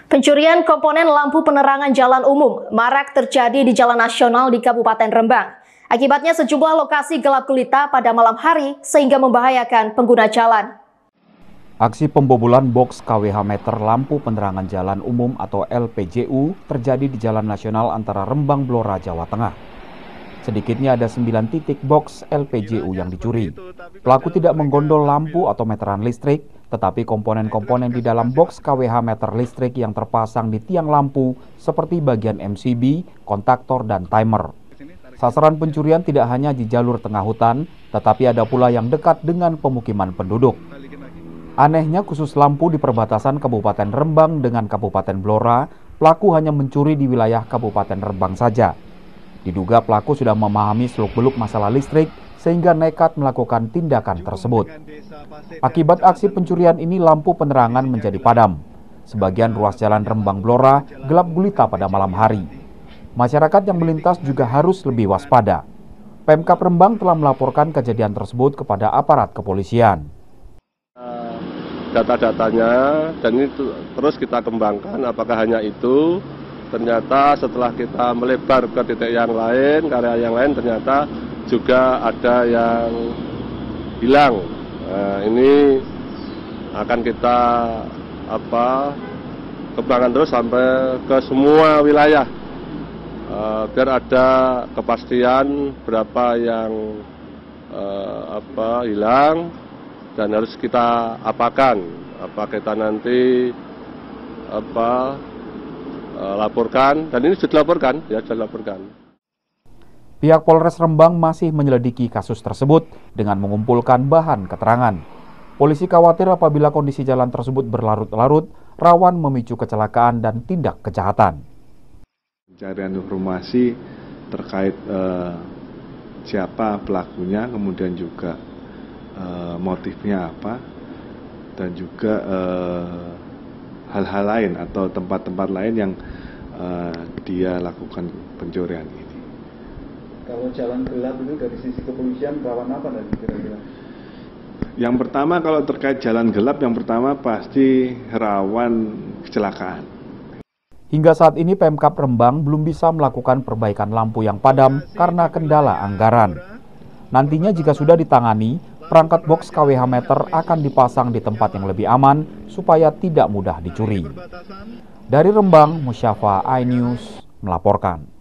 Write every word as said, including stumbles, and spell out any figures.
Pencurian komponen lampu penerangan jalan umum marak terjadi di Jalan Nasional di Kabupaten Rembang. Akibatnya sejumlah lokasi gelap gulita pada malam hari sehingga membahayakan pengguna jalan. Aksi pembobolan box K W H meter lampu penerangan jalan umum atau L P J U terjadi di Jalan Nasional antara Rembang Blora, Jawa Tengah. Sedikitnya ada sembilan titik box L P J U yang dicuri. Pelaku tidak menggondol lampu atau meteran listrik, tetapi komponen-komponen di dalam box K W H meter listrik yang terpasang di tiang lampu seperti bagian M C B, kontaktor, dan timer. Sasaran pencurian tidak hanya di jalur tengah hutan, tetapi ada pula yang dekat dengan pemukiman penduduk. Anehnya khusus lampu di perbatasan Kabupaten Rembang dengan Kabupaten Blora, pelaku hanya mencuri di wilayah Kabupaten Rembang saja. Diduga pelaku sudah memahami seluk-beluk masalah listrik sehingga nekat melakukan tindakan tersebut. Akibat aksi pencurian ini lampu penerangan menjadi padam. Sebagian ruas jalan Rembang Blora gelap gulita pada malam hari. Masyarakat yang melintas juga harus lebih waspada. Pemkab Rembang telah melaporkan kejadian tersebut kepada aparat kepolisian. Data-datanya dan ini terus kita kembangkan, apakah hanya itu. Ternyata setelah kita melebar ke titik yang lain, karya yang lain ternyata juga ada yang hilang. Nah, ini akan kita apa kembangkan terus sampai ke semua wilayah, uh, biar ada kepastian berapa yang uh, apa hilang dan harus kita apakan. Apa kita nanti apa laporkan, dan ini sudah dilaporkan, ya sudah dilaporkan. Pihak Polres Rembang masih menyelidiki kasus tersebut dengan mengumpulkan bahan keterangan. Polisi khawatir apabila kondisi jalan tersebut berlarut-larut, rawan memicu kecelakaan dan tindak kejahatan. Pencarian informasi terkait eh, siapa pelakunya, kemudian juga eh, motifnya apa, dan juga eh, hal-hal lain atau tempat-tempat lain yang uh, dia lakukan pencurian ini. Kalau jalan gelap itu dari sisi kepolisian rawan apa tadi kira-kira? Yang pertama kalau terkait jalan gelap, yang pertama pasti rawan kecelakaan. Hingga saat ini Pemkab Rembang belum bisa melakukan perbaikan lampu yang padam karena kendala anggaran. Nantinya jika sudah ditangani, perangkat box K W H meter akan dipasang di tempat yang lebih aman supaya tidak mudah dicuri. Dari Rembang, Musyafa iNews melaporkan.